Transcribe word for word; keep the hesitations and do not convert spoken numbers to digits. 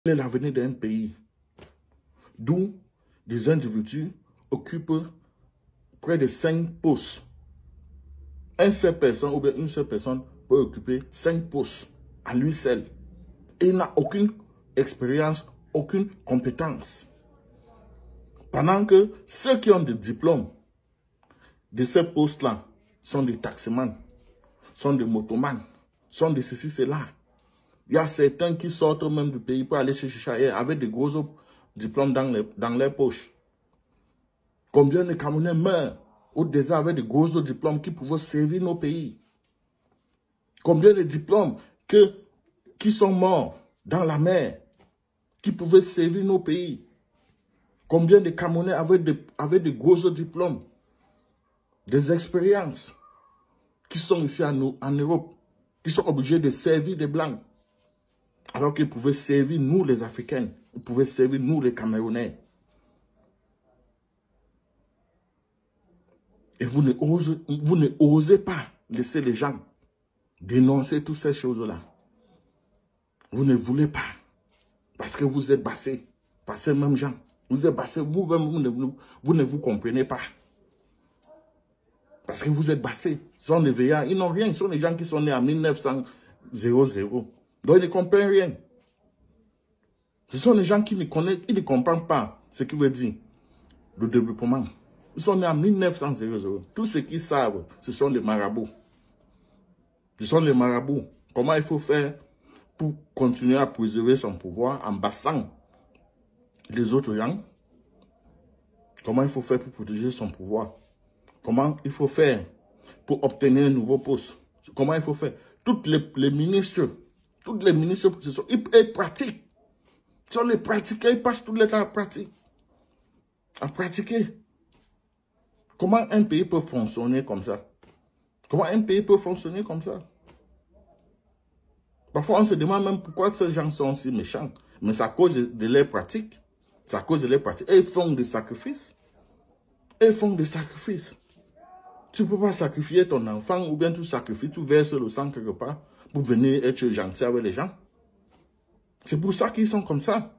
est l'avenir d'un pays d'où des individus occupent près de cinq postes. Un seul personne ou bien une seule personne peut occuper cinq postes à lui seul. Et il n'a aucune expérience, aucune compétence. Pendant que ceux qui ont des diplômes de ces postes-là sont des taximans, sont des motomans, sont des ceci, cela. Il y a certains qui sortent même du pays pour aller chercher ailleurs avec des gros diplômes dans, les, dans leurs poches. Combien de Camerounais meurent au désert avec des gros diplômes qui pouvaient servir nos pays? Combien de diplômes que, qui sont morts dans la mer, qui pouvaient servir nos pays? Combien de Camerounais avaient de, avaient de gros diplômes, des expériences, qui sont ici en, en Europe, qui sont obligés de servir des Blancs, alors qu'ils pouvaient servir nous les Africains, ils pouvaient servir nous les Camerounais. Et vous ne osez, vous ne osez pas laisser les gens dénoncer toutes ces choses-là. Vous ne voulez pas, parce que vous êtes bassés par ces mêmes gens. Vous êtes bassés, vous-même, vous ne, vous ne vous comprenez pas. Parce que vous êtes bassés. Ce sont des veillards, ils n'ont rien. Ce sont des gens qui sont nés en mille neuf cents. Donc ils ne comprennent rien. Ce sont des gens qui ne connaissent, ils ne comprennent pas ce qui veut dire le développement. Ils sont nés en mille neuf cents. Tout ce qu'ils savent, ce sont des marabouts. Ce sont les marabouts. Comment il faut faire pour continuer à préserver son pouvoir en bassant les autres gens? Comment il faut faire pour protéger son pouvoir? Comment il faut faire pour obtenir un nouveau poste? Comment il faut faire? Toutes les, les ministres, toutes les ministres, ils, ils pratiquent. Ils sont les pratiquants, ils passent tous les temps à pratiquer. À pratiquer. Comment un pays peut fonctionner comme ça? Comment un pays peut fonctionner comme ça? Parfois, on se demande même pourquoi ces gens sont si méchants. Mais c'est à cause de, de leurs pratiques. C'est à cause de leurs pratiques. Et ils font des sacrifices. Et ils font des sacrifices. Tu ne peux pas sacrifier ton enfant ou bien tu sacrifies, tu verses le sang quelque part pour venir être gentil avec les gens. C'est pour ça qu'ils sont comme ça.